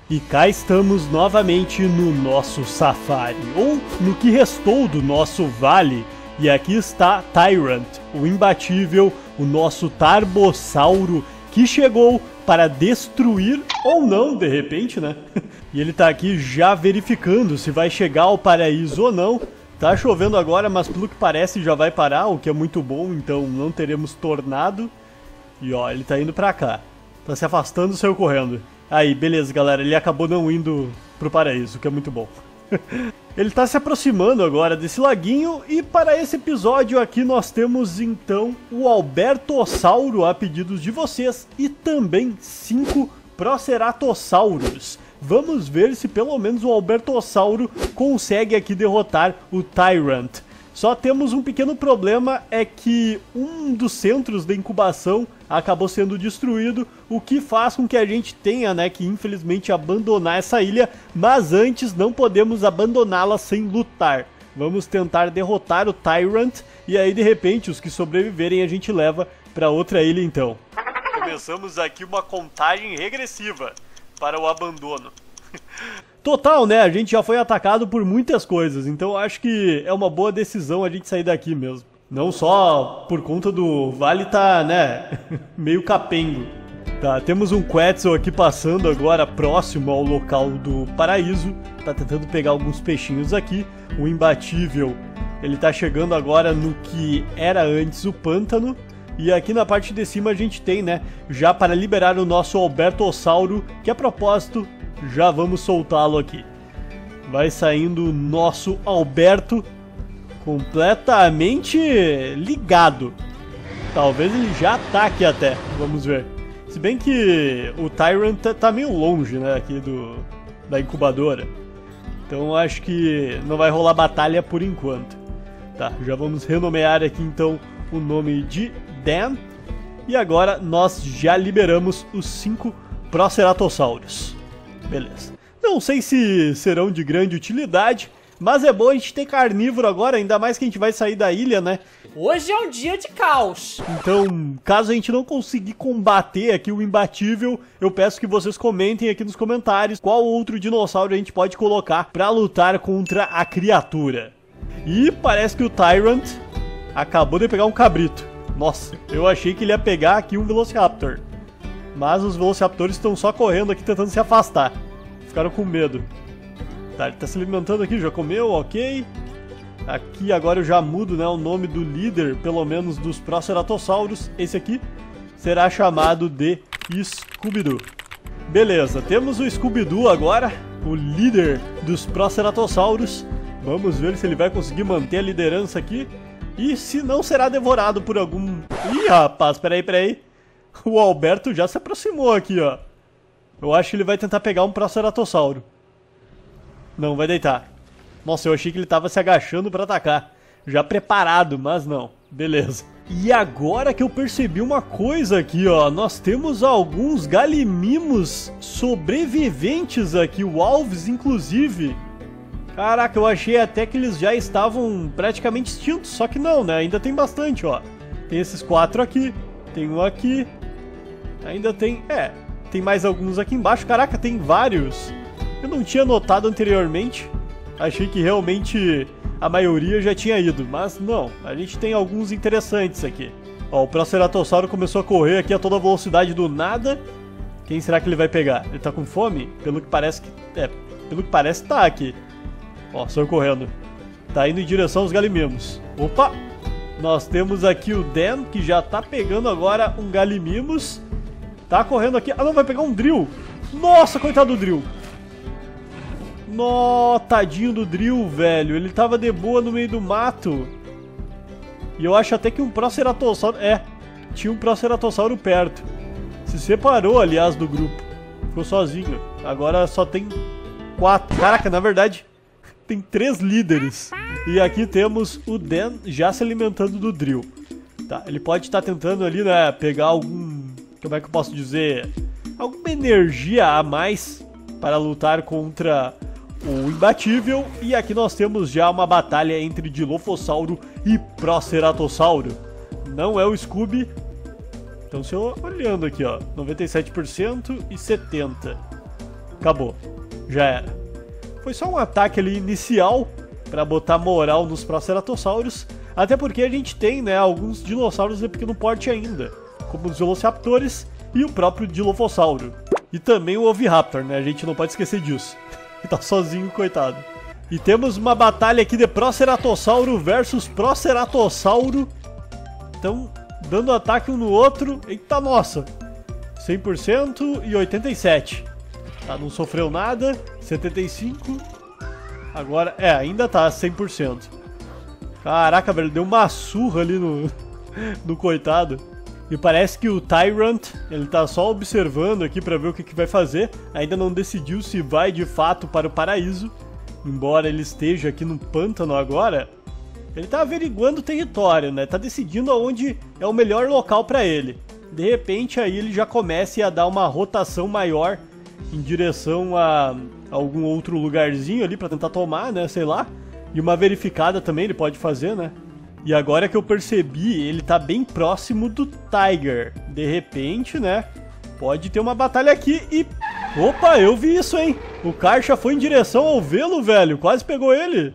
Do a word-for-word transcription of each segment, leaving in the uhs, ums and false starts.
E cá estamos novamente no nosso safari, ou no que restou do nosso vale. E aqui está Tyrant, o imbatível, o nosso Tarbossauro, que chegou para destruir, ou não, de repente, né? E ele tá aqui já verificando se vai chegar ao paraíso ou não. Tá chovendo agora, mas pelo que parece já vai parar, o que é muito bom, então não teremos tornado. E ó, ele tá indo pra cá. Tá se afastando e saiu correndo. Aí, beleza, galera, ele acabou não indo pro paraíso, o que é muito bom. Ele tá se aproximando agora desse laguinho e para esse episódio aqui nós temos então o Albertossauro a pedidos de vocês e também cinco Proceratossauros. Vamos ver se pelo menos o Albertossauro consegue aqui derrotar o Tyrant. Só temos um pequeno problema, é que um dos centros de incubação acabou sendo destruído, o que faz com que a gente tenha, né, que infelizmente abandonar essa ilha, mas antes não podemos abandoná-la sem lutar. Vamos tentar derrotar o Tyrant e aí de repente os que sobreviverem a gente leva para outra ilha então. Começamos aqui uma contagem regressiva para o abandono. Total, né? A gente já foi atacado por muitas coisas, então acho que é uma boa decisão a gente sair daqui mesmo. Não só por conta do vale tá, né, meio capengo. Tá, temos um Quetzal aqui passando agora próximo ao local do paraíso. Tá tentando pegar alguns peixinhos aqui. O imbatível, ele tá chegando agora no que era antes o pântano. E aqui na parte de cima a gente tem, né, já para liberar o nosso Albertossauro, que a propósito, já vamos soltá-lo aqui. Vai saindo o nosso Alberto completamente ligado. Talvez ele já ataque até, vamos ver. Se bem que o Tyrant tá meio longe, né, aqui do, da incubadora. Então acho que não vai rolar batalha por enquanto. Tá, já vamos renomear aqui então o nome de Dan. E agora nós já liberamos os cinco Proceratossauros. Beleza. Não sei se serão de grande utilidade, mas é bom a gente ter carnívoro agora, ainda mais que a gente vai sair da ilha, né? Hoje é um dia de caos. Então, caso a gente não conseguir combater aqui o imbatível, eu peço que vocês comentem aqui nos comentários qual outro dinossauro a gente pode colocar pra lutar contra a criatura. E parece que o Tyrant acabou de pegar um cabrito. Nossa, eu achei que ele ia pegar aqui um Velociraptor. Mas os Velociraptors estão só correndo aqui tentando se afastar. Ficaram com medo. Tá, ele tá se alimentando aqui, já comeu, ok. Aqui agora eu já mudo, né, o nome do líder, pelo menos dos Proceratossauros. Esse aqui será chamado de Scooby-Doo. Beleza, temos o Scooby-Doo agora, o líder dos Proceratossauros. Vamos ver se ele vai conseguir manter a liderança aqui. E se não será devorado por algum... Ih, rapaz, peraí, peraí. O Alberto já se aproximou aqui, ó. Eu acho que ele vai tentar pegar um Proceratossauro. Não, vai deitar. Nossa, eu achei que ele tava se agachando pra atacar. Já preparado, mas não. Beleza. E agora que eu percebi uma coisa aqui, ó. Nós temos alguns galimimos sobreviventes aqui. O Alves, inclusive. Caraca, eu achei até que eles já estavam praticamente extintos. Só que não, né? Ainda tem bastante, ó. Tem esses quatro aqui. Tem um aqui. Ainda tem... É, tem mais alguns aqui embaixo. Caraca, tem vários. Eu não tinha notado anteriormente. Achei que realmente a maioria já tinha ido. Mas não, a gente tem alguns interessantes aqui. Ó, o Proceratossauro começou a correr aqui a toda velocidade do nada. Quem será que ele vai pegar? Ele tá com fome? Pelo que parece que... É, pelo que parece tá aqui. Ó, saiu correndo. Tá indo em direção aos galimimos. Opa! Nós temos aqui o Dan, que já tá pegando agora um Galimimos. Tá correndo aqui. Ah, não, vai pegar um Drill. Nossa, coitado do Drill. Nó, tadinho do Drill, velho. Ele tava de boa no meio do mato. E eu acho até que um Proceratossauro... É, tinha um Proceratossauro perto. Se separou, aliás, do grupo. Ficou sozinho. Agora só tem quatro. Caraca, na verdade, tem três líderes. E aqui temos o Dan já se alimentando do Drill. Tá, ele pode estar tentando ali, né, pegar algum... Como é que eu posso dizer? Alguma energia a mais para lutar contra o imbatível. E aqui nós temos já uma batalha entre Dilophosauro e Proceratossauro. Não é o Scooby. Então, se eu olhando aqui, ó, noventa e sete por cento e setenta por cento. Acabou. Já era. Foi só um ataque ali inicial pra botar moral nos Proceratossauros. Até porque a gente tem, né, alguns dinossauros de pequeno porte ainda, como os Velociraptores e o próprio Dilophosauro. E também o Oviraptor, né? A gente não pode esquecer disso. Que tá sozinho, coitado. E temos uma batalha aqui de Proceratossauro versus Proceratossauro. Então, dando ataque um no outro. Eita, nossa! cem por cento e oitenta e sete. Tá, não sofreu nada. setenta e cinco. Agora, é, ainda tá cem por cento. Caraca, velho, deu uma surra ali no, no coitado. E parece que o Tyrant, ele tá só observando aqui pra ver o que, que vai fazer. Ainda não decidiu se vai de fato para o paraíso. Embora ele esteja aqui no pântano agora, ele tá averiguando o território, né? Tá decidindo aonde é o melhor local pra ele. De repente aí ele já comece a dar uma rotação maior em direção a algum outro lugarzinho ali pra tentar tomar, né? Sei lá. E uma verificada também ele pode fazer, né? E agora que eu percebi, ele tá bem próximo do Tiger. De repente, né? Pode ter uma batalha aqui e... Opa, eu vi isso, hein? O Karcha foi em direção ao Velo, velho. Quase pegou ele.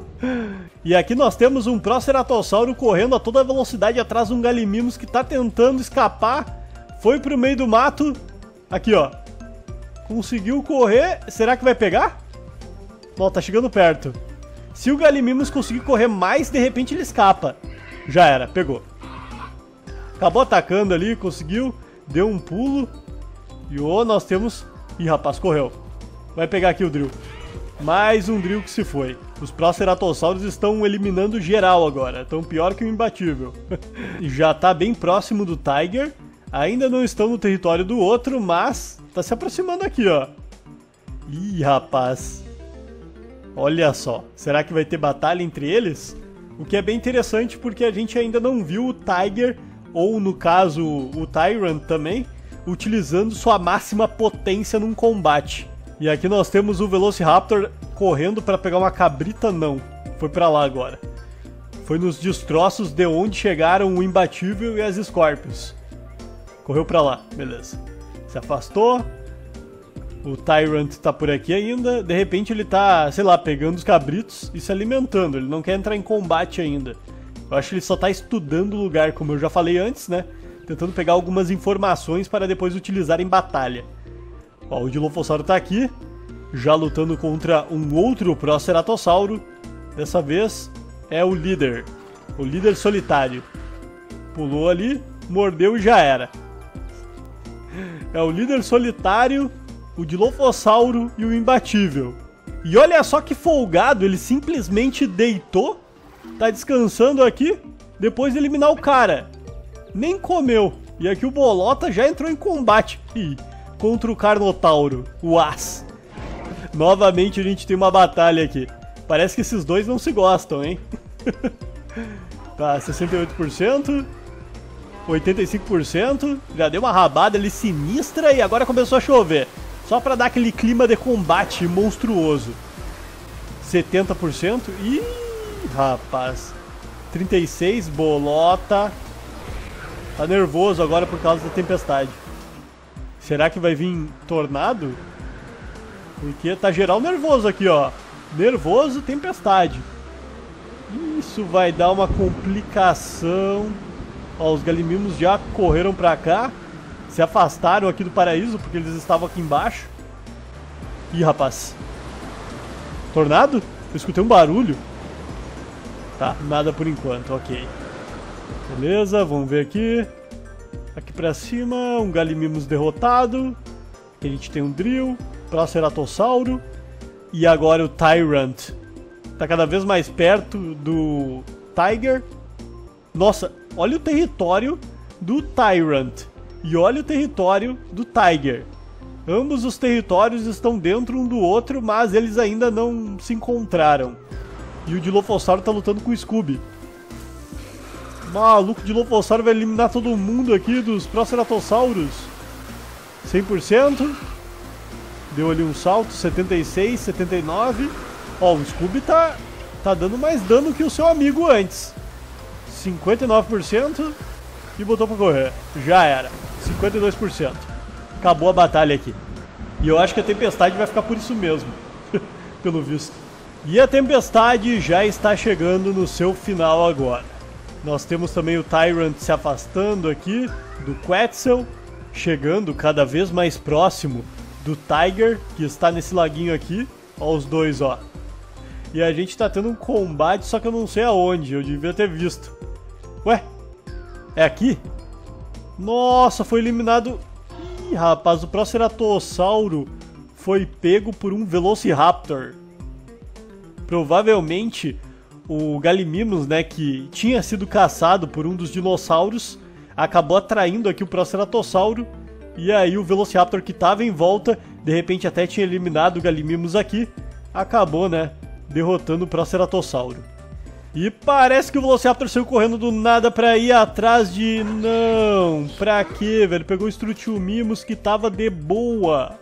E aqui nós temos um Proceratossauro correndo a toda velocidade atrás de um Gallimimus que tá tentando escapar. Foi pro meio do mato. Aqui, ó. Conseguiu correr. Será que vai pegar? Ó, tá chegando perto. Se o Gallimimus conseguir correr mais, de repente ele escapa. Já era, pegou. Acabou atacando ali, conseguiu. Deu um pulo. E ô, oh, nós temos... Ih, rapaz, correu. Vai pegar aqui o Drill. Mais um Drill que se foi. Os Proceratossauros estão eliminando geral agora. Estão pior que o imbatível. Já tá bem próximo do Tiger. Ainda não estão no território do outro, mas tá se aproximando aqui, ó. Ih, rapaz. Olha só. Será que vai ter batalha entre eles? O que é bem interessante porque a gente ainda não viu o Tiger, ou no caso o Tyrant também, utilizando sua máxima potência num combate. E aqui nós temos o Velociraptor correndo para pegar uma cabrita, não. Foi para lá agora. Foi nos destroços de onde chegaram o Imbatível e as Scorpions. Correu para lá, beleza. Se afastou. O Tyrant tá por aqui ainda. De repente ele tá, sei lá, pegando os cabritos e se alimentando. Ele não quer entrar em combate ainda. Eu acho que ele só tá estudando o lugar, como eu já falei antes, né? Tentando pegar algumas informações para depois utilizar em batalha. Ó, o Dilophosauro tá aqui, já lutando contra um outro Proceratossauro. Dessa vez é o líder, o líder solitário. Pulou ali, mordeu e já era. É o líder solitário, o Dilophosauro e o imbatível. E olha só que folgado, ele simplesmente deitou, tá descansando aqui, depois de eliminar o cara. Nem comeu. E aqui o Bolota já entrou em combate. Ih, contra o Carnotauro, o As. Novamente a gente tem uma batalha aqui. Parece que esses dois não se gostam, hein? Tá, sessenta e oito por cento. oitenta e cinco por cento. Já deu uma rabada ali sinistra e agora começou a chover. Só pra dar aquele clima de combate monstruoso. setenta por cento. Ih, rapaz. trinta e seis, Bolota. Tá nervoso agora por causa da tempestade. Será que vai vir tornado? Porque tá geral nervoso aqui, ó. Nervoso, tempestade. Isso vai dar uma complicação. Ó, os Gallimimus já correram pra cá. Se afastaram aqui do paraíso porque eles estavam aqui embaixo. Ih, rapaz. Tornado? Eu escutei um barulho. Tá, nada por enquanto, ok. Beleza, vamos ver aqui. Aqui pra cima, um Gallimimus derrotado. Aqui a gente tem um Drill, Proceratossauro. E agora o Tyrant. Tá cada vez mais perto do Tiger. Nossa, olha o território do Tyrant. E olha o território do Tiger. Ambos os territórios estão dentro um do outro, mas eles ainda não se encontraram. E o Dilophosauro tá lutando com o Scooby. Maluco, de Dilophosauro vai eliminar todo mundo aqui dos Proceratossauros. cem por cento. Deu ali um salto, setenta e seis, setenta e nove. Ó, o Scooby tá, tá dando mais dano que o seu amigo antes. cinquenta e nove por cento. E botou pra correr. Já era. cinquenta e dois por cento. Acabou a batalha aqui. E eu acho que a tempestade vai ficar por isso mesmo, pelo visto. E a tempestade já está chegando no seu final agora. Nós temos também o Tyrant se afastando aqui do Quetzal, chegando cada vez mais próximo do Tiger, que está nesse laguinho aqui. Ó os dois, ó. E a gente tá tendo um combate, só que eu não sei aonde, eu devia ter visto. Ué? É aqui? Nossa, foi eliminado... Ih, rapaz, o Proceratossauro foi pego por um Velociraptor. Provavelmente o Gallimimus, né, que tinha sido caçado por um dos dinossauros, acabou atraindo aqui o Proceratossauro. E aí o Velociraptor que tava em volta, de repente até tinha eliminado o Gallimimus aqui, acabou, né, derrotando o Proceratossauro. E parece que o Velociraptor saiu correndo do nada pra ir atrás de... Não, pra quê, velho? Pegou o Strutiumimus que tava de boa.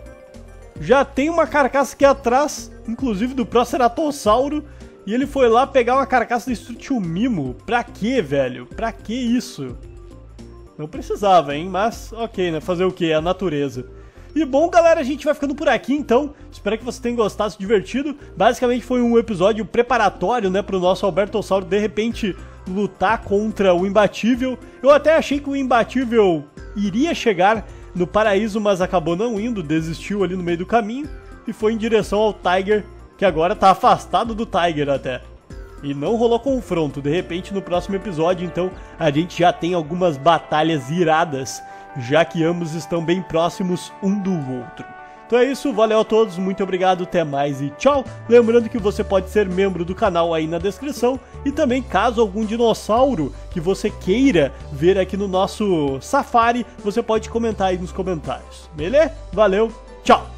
Já tem uma carcaça aqui atrás, inclusive do Proceratossauro, e ele foi lá pegar uma carcaça do Strutiumimo. Pra quê, velho? Pra que isso? Não precisava, hein? Mas, ok, né? Fazer o quê? A natureza. E bom, galera, a gente vai ficando por aqui, então. Espero que você tenha gostado, se divertido. Basicamente foi um episódio preparatório, né, pro nosso Albertossauro, de repente, lutar contra o Imbatível. Eu até achei que o Imbatível iria chegar no paraíso, mas acabou não indo, desistiu ali no meio do caminho e foi em direção ao Tiger, que agora tá afastado do Tiger até. E não rolou confronto, de repente no próximo episódio, então, a gente já tem algumas batalhas iradas, já que ambos estão bem próximos um do outro. Então é isso, valeu a todos, muito obrigado, até mais e tchau! Lembrando que você pode ser membro do canal aí na descrição, e também caso algum dinossauro que você queira ver aqui no nosso Safari, você pode comentar aí nos comentários, beleza? Valeu, tchau!